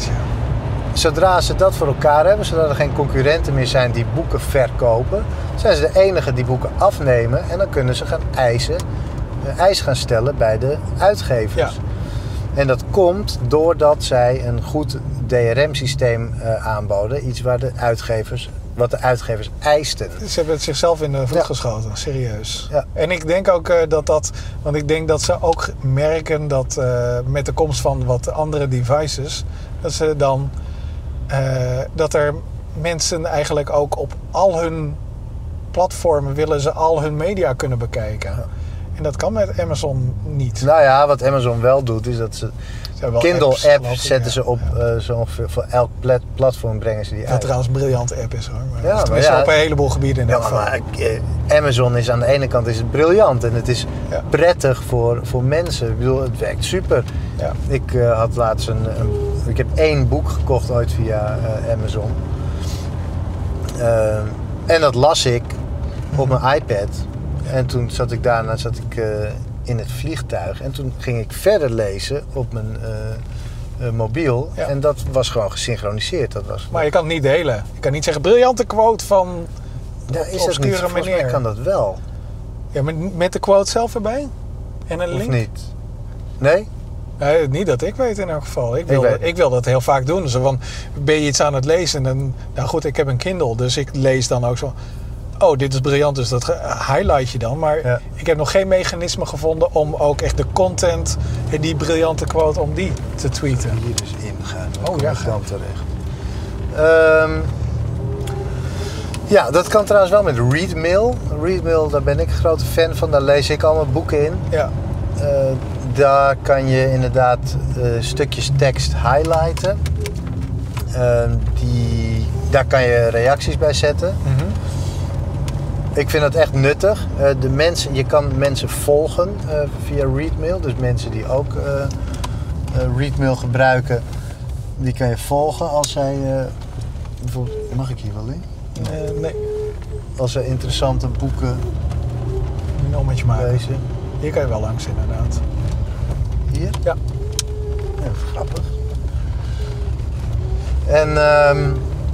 Zodra ze dat voor elkaar hebben, zodra er geen concurrenten meer zijn die boeken verkopen, zijn ze de enige die boeken afnemen en dan kunnen ze gaan eisen, uh, eisen gaan stellen bij de uitgevers. Ja. En dat komt doordat zij een goed D R M-systeem uh, aanboden, iets waar de uitgevers, wat de uitgevers eisten. Ze hebben het zichzelf in de voet Ja. geschoten, serieus. Ja. En ik denk ook uh, dat dat, want ik denk dat ze ook merken dat uh, met de komst van wat andere devices, dat ze dan, uh, dat er mensen eigenlijk ook op al hun platformen willen ze al hun media kunnen bekijken. Ja. En dat kan met Amazon niet. Nou ja, wat Amazon wel doet, is dat ze... Ze hebben wel Kindle apps, app geloof ik, zetten ja. ze op Ja. uh, zo ongeveer voor elk plat- platform brengen ze die Wat uit. trouwens een briljante app is hoor. Maar Ja, maar tenminste ja, op een heleboel gebieden in Ja, elk maar, geval. maar uh, Amazon is aan de ene kant is het briljant en het is Ja. prettig voor, voor mensen. Ik bedoel, het werkt super. Ja. Ik uh, had laatst een, een... Ik heb één boek gekocht ooit via uh, Amazon. Uh, en dat las ik op mijn iPad. En toen zat ik daarna zat ik, uh, in het vliegtuig. En toen ging ik verder lezen op mijn uh, uh, mobiel. Ja. En dat was gewoon gesynchroniseerd. Dat was, Maar je kan het niet delen. Je kan niet zeggen briljante quote van ja, op is dat niet? obscure Volgens mij manier. kan dat wel. Ja, met, met de quote zelf erbij? En een Of link? niet? Nee? Nee, niet dat ik weet in elk geval. Ik wil, Ik ik weet. wil dat heel vaak doen. Zo van, ben je iets aan het lezen? En dan, nou goed, ik heb een Kindle, dus ik lees dan ook zo. Oh, dit is briljant, dus dat ge- highlight je dan. Maar Ja. ik heb nog geen mechanisme gevonden om ook echt de content en die briljante quote, om die te tweeten. Hier dus ingaan. Dan Oh, kom ja, ik ga. dan terecht. Ehm, ja, dat kan trouwens wel met Readmail. Readmail, daar ben ik een grote fan van. Daar lees ik allemaal boeken in. Ja, Uh, daar kan je inderdaad uh, stukjes tekst highlighten. Uh, die, daar kan je reacties bij zetten. mhm. Ik vind dat echt nuttig. Uh, de mensen, je kan mensen volgen uh, via Readmail. Dus mensen die ook uh, uh, Readmail gebruiken, die kan je volgen als zij... Uh, bijvoorbeeld, mag ik hier wel in? Eh, nee, Als zij interessante boeken een ommetje maken. lezen. Hier kan je wel langs inderdaad. Hier? Ja. Ja, grappig. En ehm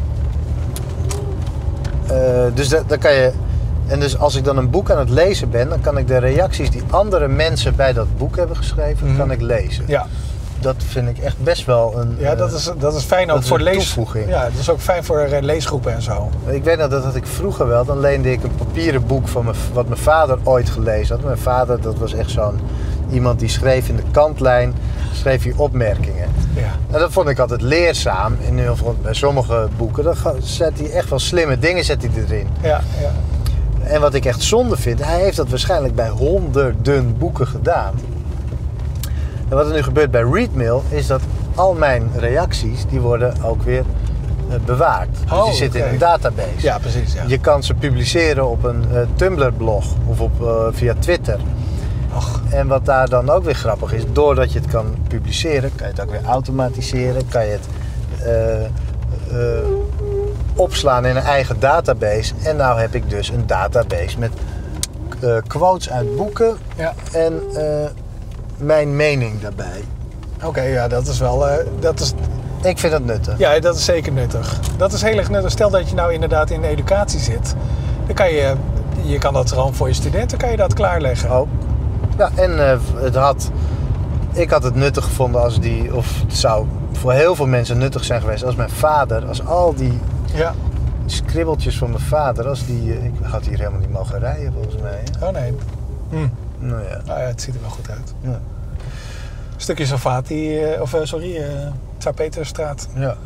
uh, dus dat, dan kan je. En dus als ik dan een boek aan het lezen ben, dan kan ik de reacties die andere mensen bij dat boek hebben geschreven, Mhm. kan ik lezen. Ja, Dat vind ik echt best wel een. ja dat, uh, is, dat is fijn ook dat is voor een lees. toevoeging. Ja, dat is ook fijn voor eh, leesgroepen en zo. Ik weet nog dat had ik vroeger wel. Dan leende ik een papieren boek van mijn, wat mijn vader ooit gelezen had. Mijn vader, dat was echt zo'n iemand die schreef in de kantlijn, schreef hij opmerkingen. Ja. En dat vond ik altijd leerzaam. In ieder geval bij sommige boeken, dan ga- zet hij echt wel slimme dingen zet hij erin. Ja, ja. En wat ik echt zonde vind, hij heeft dat waarschijnlijk bij honderden boeken gedaan. En wat er nu gebeurt bij Readmail, is dat al mijn reacties, die worden ook weer uh, bewaard. Dus Oh, die zitten oké. in een database. Ja, precies. Ja. Je kan ze publiceren op een uh, Tumblr-blog of op, uh, via Twitter. Och, En wat daar dan ook weer grappig is, doordat je het kan publiceren, kan je het ook weer automatiseren, kan je het uh, uh, opslaan in een eigen database. En nou heb ik dus een database met uh, quotes uit boeken ja. en uh, mijn mening daarbij. Oké, ja, dat is wel... eh, dat is, Ik vind dat nuttig. ja, dat is zeker nuttig. Dat is heel erg nuttig. Stel dat je nou inderdaad in de educatie zit. Dan kan je... Je kan dat gewoon voor je studenten kan je dat klaarleggen. Ook. Ja, en uh, het had... Ik had het nuttig gevonden als die... Of het zou voor heel veel mensen nuttig zijn geweest als mijn vader... Als al die Ja. skribbeltjes van mijn vader... Als die... Uh, ik had hier helemaal niet mogen rijden volgens mij. Hè? Oh nee. Hm. Nou ja. Nou ja, het ziet er wel goed uit. Ja. Stukje Salvati, eh, of uh, sorry, uh, Tsaar-Peterstraat. ja.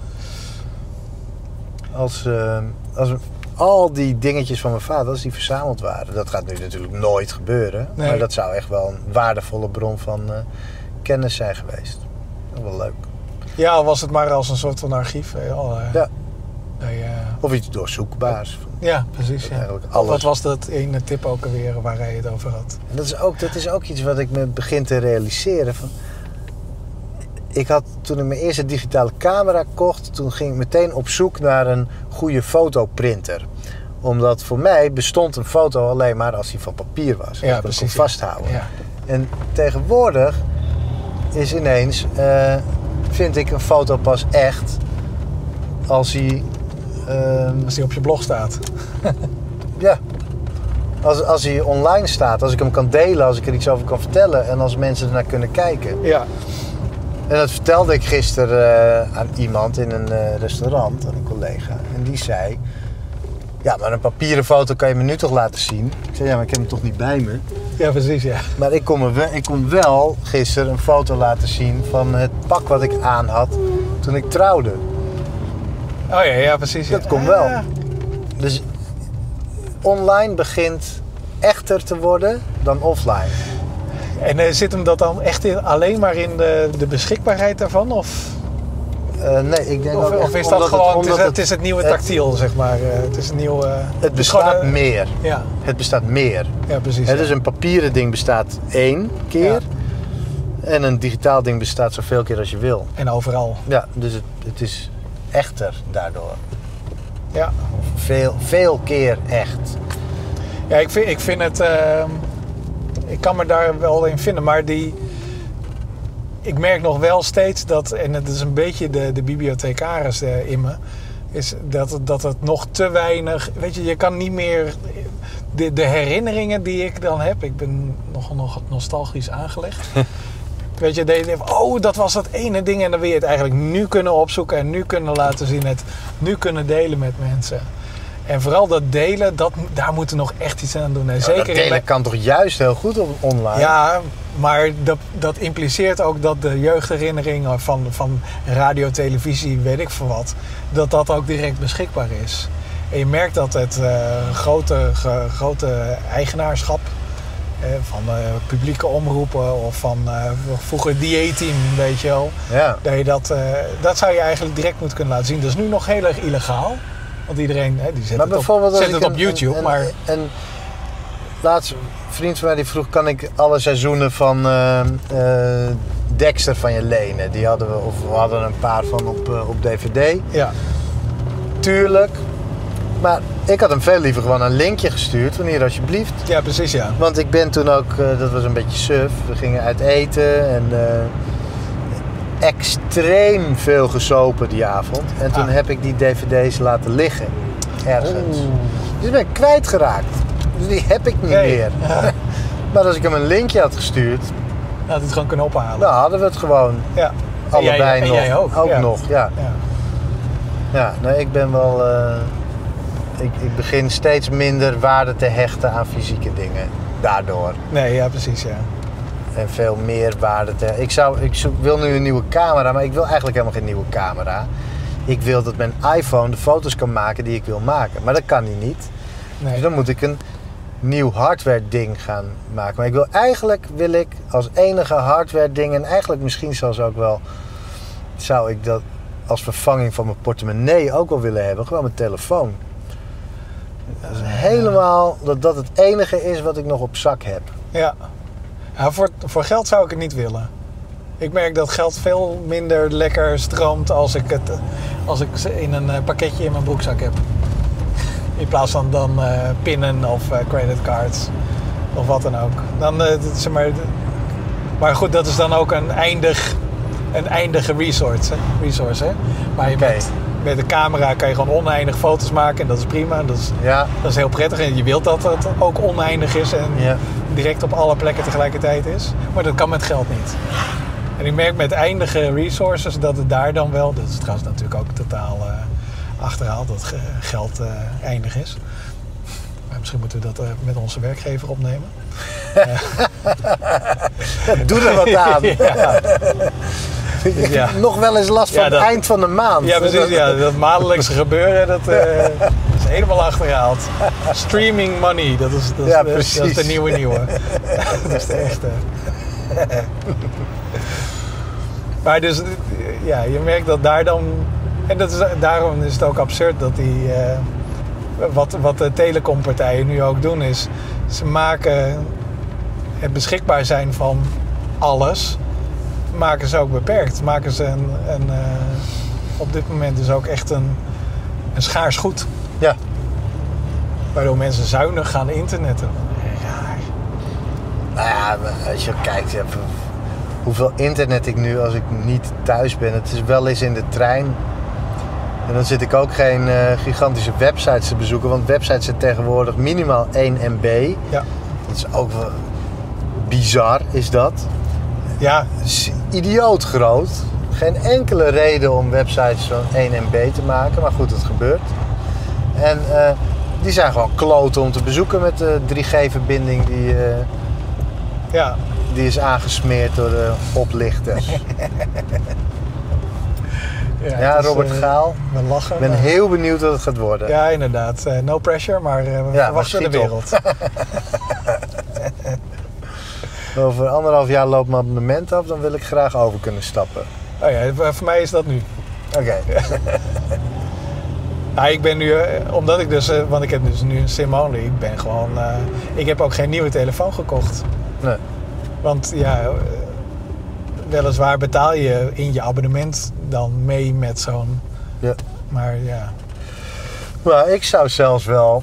Als, uh, als al die dingetjes van mijn vader, als die verzameld waren... Dat gaat nu natuurlijk nooit gebeuren. Nee. Maar dat zou echt wel een waardevolle bron van uh, kennis zijn geweest. Dat is wel leuk. Ja, al was het maar als een soort van archief. eh, al, uh, Ja. nee, uh, Of iets doorzoekbaars. ja, precies. Ja. Eigenlijk alles. Wat was dat ene tip ook alweer waar hij het over had? En dat is ook, dat is ook iets wat ik me begin te realiseren. Van, ik had, toen ik mijn eerste digitale camera kocht, toen ging ik meteen op zoek naar een goede fotoprinter. Omdat voor mij bestond een foto alleen maar als die van papier was. Ja, dat ik hem kon precies, ja. vasthouden. Ja. En tegenwoordig is ineens, uh, vind ik een foto pas echt als hij... Uh, Als die op je blog staat. ja. Als, als hij online staat, als ik hem kan delen, als ik er iets over kan vertellen en als mensen ernaar kunnen kijken. Ja. En dat vertelde ik gisteren uh, aan iemand in een uh, restaurant, aan een collega. En die zei, ja, maar een papieren foto kan je me nu toch laten zien? Ik zei, ja, maar ik heb hem toch niet bij me. Ja, precies, ja. Maar ik kon, me wel, ik kon wel gisteren een foto laten zien van het pak wat ik aan had toen ik trouwde. Oh ja, ja, precies. Ja. Dat komt wel. Ah, Dus online begint echter te worden dan offline. En uh, zit hem dat dan echt in, alleen maar in de, de beschikbaarheid daarvan? Of, Uh, nee, ik denk of, ook echt of is dat omdat gewoon, het, het, is, omdat het is het nieuwe tactiel, zeg maar. Uh, het is een nieuw... Uh, het bestaat gewoon, uh, meer. Ja, Het bestaat meer. ja precies. Het ja. is een papieren ding bestaat één keer. Ja. En een digitaal ding bestaat zoveel keer als je wil. En overal. Ja, dus het, het is echter daardoor. Ja, Veel, veel keer echt. ja ik, vind, ik vind het... Uh, ik kan me daar wel in vinden, maar die... Ik merk nog wel steeds dat, en het is een beetje de, de bibliothecaris uh, in me, is dat, dat het nog te weinig... Weet je, je kan niet meer... De, de herinneringen die ik dan heb, ik ben nogal nog nostalgisch aangelegd. Weet je, dat je denkt, oh, dat was dat ene ding en dan wil je het eigenlijk nu kunnen opzoeken en nu kunnen laten zien, het nu kunnen delen met mensen. En vooral dat delen, dat, daar moeten we nog echt iets aan doen. En Ja, zeker dat delen in, kan toch juist heel goed op online? ja, maar dat, dat impliceert ook dat de jeugdherinneringen van, van radio, televisie, weet ik veel wat, dat dat ook direct beschikbaar is. En je merkt dat het uh, grote, ge, grote eigenaarschap eh, van uh, publieke omroepen of van uh, vroeger dieetteam, weet je wel, Ja. dat, je dat, uh, dat zou je eigenlijk direct moeten kunnen laten zien. Dat is nu nog heel erg illegaal. Want iedereen hè, die zet Maar het op, bijvoorbeeld als zet ik het op een- YouTube. een- maar En laatst, een vriend van mij die vroeg, kan ik alle seizoenen van eh, eh, Dexter van je lenen? Die hadden we, of we hadden een paar van op, uh, op D V D. ja, Tuurlijk. Maar ik had hem veel liever gewoon een linkje gestuurd, van hier alsjeblieft. ja, precies ja. Want ik ben toen ook, uh, dat was een beetje suf, we gingen uit eten en uh, extreem veel gesopen die avond. En toen Ah. heb ik die D V D's laten liggen, ergens. Oeh. Dus die ben ik kwijtgeraakt. Dus die heb ik niet Nee. meer. Ja. Maar als ik hem een linkje had gestuurd, Had het gewoon kunnen ophalen. dan hadden we het gewoon ja. allebei en jij, nog. En jij ook. ja. nog, ja. Ja. Ja, nee, ik ben wel... uh, ik, ik begin steeds minder waarde te hechten aan fysieke dingen. Daardoor. Nee, ja, precies ja. En veel meer waarde te... Ik, zou, ik zoek, wil nu een nieuwe camera, maar ik wil eigenlijk helemaal geen nieuwe camera. Ik wil dat mijn iPhone de foto's kan maken die ik wil maken. Maar dat kan hij niet. Nee. Dus dan moet ik een nieuw hardware ding gaan maken. Maar ik wil eigenlijk, wil ik als enige hardware ding... en eigenlijk misschien zelfs ook wel... zou ik dat als vervanging van mijn portemonnee ook wel willen hebben. Gewoon mijn telefoon. Dat is helemaal... Dat dat het enige is wat ik nog op zak heb. Ja. Ja, voor, voor geld zou ik het niet willen. Ik merk dat geld veel minder lekker stroomt als ik het als ik ze in een uh, pakketje in mijn broekzak heb. In plaats van dan uh, pinnen of uh, creditcards of wat dan ook. Dan, uh, zeg maar, maar goed, dat is dan ook een eindig, een eindige resource. Hè? resource hè? Maar je Oké. met, met de camera kan je gewoon oneindig foto's maken en dat is prima. Dat is, Ja, dat is heel prettig en je wilt dat het ook oneindig is en ja. direct op alle plekken tegelijkertijd is. Maar dat kan met geld niet. En ik merk met eindige resources dat het daar dan wel... Dat is trouwens natuurlijk ook totaal uh, achterhaald dat ge- geld uh, eindig is. Maar misschien moeten we dat uh, met onze werkgever opnemen. Doe er wat aan. Ja. Ik Ja. heb nog wel eens last van Ja, dat- het eind van de maand. Ja, precies. Ja, dat maandelijkse gebeuren, dat uh, is helemaal achterhaald. Streaming money, dat is, dat is, Ja, de, dat is precies. de nieuwe nieuwe. Dat is de echte. Maar dus, ja, je merkt dat daar dan... En dat is, daarom is het ook absurd dat die... Uh, wat, wat de telecompartijen nu ook doen is... Ze maken het beschikbaar zijn van alles... maken ze ook beperkt. Maken ze een, een, uh, op dit moment dus ook echt een, een schaars goed. Ja. Waardoor mensen zuinig gaan internetten. Raar. Nou ja, als je kijkt, ja, hoeveel internet ik nu als ik niet thuis ben. Het is wel eens in de trein. En dan zit ik ook geen uh, gigantische websites te bezoeken. Want websites zijn tegenwoordig minimaal één megabyte. Ja. Dat is ook wel bizar, is dat. Ja, Het is idioot groot. Geen enkele reden om websites van één megabyte te maken. Maar goed, het gebeurt. En uh, die zijn gewoon kloten om te bezoeken met de drie G-verbinding die, uh, ja. die is aangesmeerd door de oplichters. Ja, Ja, het is, Robert uh, Gaal. We lachen. Ik ben maar... heel benieuwd wat het gaat worden. Ja, inderdaad. Uh, no pressure, maar uh, we Ja, verwachten maar de schiet op. wereld. Over anderhalf jaar loopt mijn abonnement af, dan wil ik graag over kunnen stappen. Oh ja, voor mij is dat nu. Oké. Okay. Nou, ik ben nu, uh, omdat ik dus, uh, want ik heb dus nu een sim-only, ik ben gewoon, uh, ik heb ook geen nieuwe telefoon gekocht. Nee. Want ja, uh, weliswaar betaal je in je abonnement dan mee met zo'n, Ja. maar ja. Maar ik zou zelfs wel,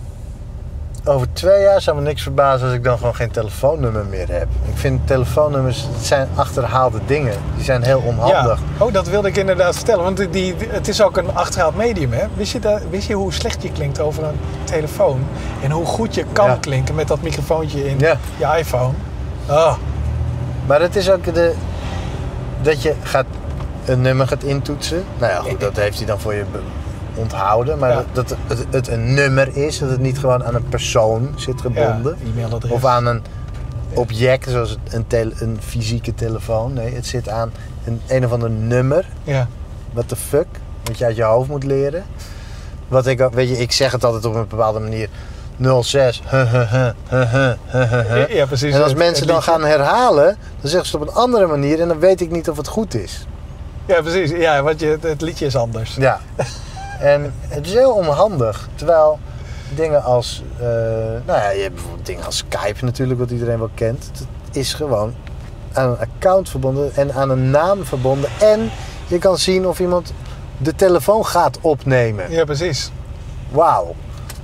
over twee jaar zou me niks verbazen als ik dan gewoon geen telefoonnummer meer heb. Ik vind telefoonnummers, het zijn achterhaalde dingen. Die zijn heel onhandig. Ja. Oh, dat wilde ik inderdaad vertellen. Want die, die, het is ook een achterhaald medium, hè? Wist je, dat, wist je hoe slecht je klinkt over een telefoon? En hoe goed je kan Ja. klinken met dat microfoontje in Ja. je iPhone? Oh. Maar het is ook de, dat je gaat, een nummer gaat intoetsen. Nou ja, goed, dat heeft hij dan voor je be- onthouden. Maar Ja. dat het, het een nummer is, dat het niet gewoon aan een persoon zit gebonden. Ja, e-mailadres. Of aan een object, zoals een, tele, een fysieke telefoon. Nee, het zit aan een, een of ander nummer. Ja. What the fuck? Wat je uit je hoofd moet leren. Wat ik, weet je, ik zeg het altijd op een bepaalde manier. nul zes. Huh, huh, huh, huh, huh, huh, huh. Ja, precies. En als Het- mensen het dan liedje. gaan herhalen, dan zeggen ze het op een andere manier en dan weet ik niet of het goed is. Ja, precies. Ja, want je, het, het liedje is anders. Ja. En het is heel onhandig. Terwijl dingen als, uh, nou ja, je hebt bijvoorbeeld dingen als Skype natuurlijk, wat iedereen wel kent. Het is gewoon aan een account verbonden en aan een naam verbonden. En je kan zien of iemand de telefoon gaat opnemen. Ja, precies. Wauw.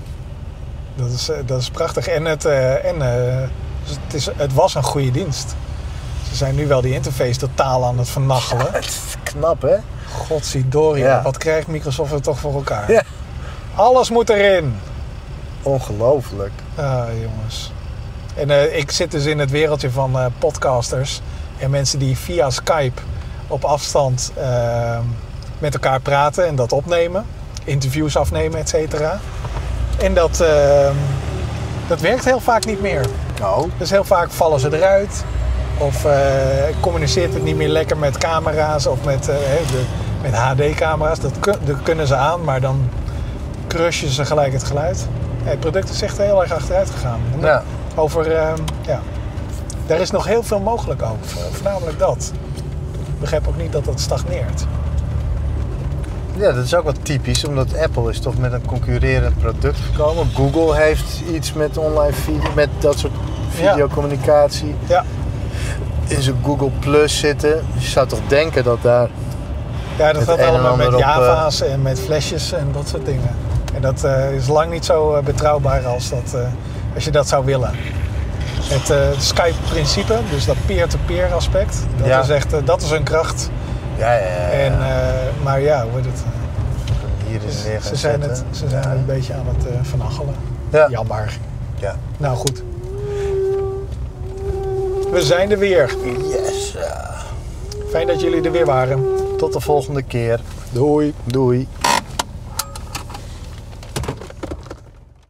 Dat is, uh, dat is prachtig. En, het, uh, en uh, het, is, het was een goede dienst. Ze zijn nu wel die interface totaal aan het vernachelen. Het is knap, hè? Godzijdorie, Ja. wat krijgt Microsoft er toch voor elkaar? Ja. Alles moet erin. Ongelooflijk. Ah, jongens. En uh, ik zit dus in het wereldje van uh, podcasters en mensen die via Skype op afstand uh, met elkaar praten en dat opnemen. Interviews afnemen, et cetera. En dat, uh, dat werkt heel vaak niet meer. Oh. Dus heel vaak vallen ze eruit. Of uh, communiceert het niet meer lekker met camera's of met, uh, de, met H D-camera's. Dat, kun, dat kunnen ze aan, maar dan crushen ze gelijk het geluid. Ja, het product is echt heel erg achteruit gegaan. Ja. Over, uh, ja. Daar is nog heel veel mogelijk over. Voornamelijk dat. Ik begrijp ook niet dat dat stagneert. Ja, dat is ook wat typisch, omdat Apple is toch met een concurrerend product gekomen. Google heeft iets met online video, met dat soort videocommunicatie. Ja. In zijn Google Plus zitten. Je zou toch denken dat daar... Ja, dat Het gaat een en allemaal ander met op, Java's en met flesjes en dat soort dingen. En dat uh, is lang niet zo uh, betrouwbaar als, dat, uh, als je dat zou willen. Het uh, Skype-principe, dus dat peer-to-peer aspect, dat Ja. is echt, uh, dat is een kracht. Ja, ja, ja. En, uh, maar ja, hoe heet het? Hier is neer gaan Ze zijn, zetten. het, ze zijn Ja. het een beetje aan het uh, vernachelen. Ja. Jammer. Ja. Nou goed. We zijn er weer. Yes. Fijn dat jullie er weer waren. Tot de volgende keer. Doei. Doei.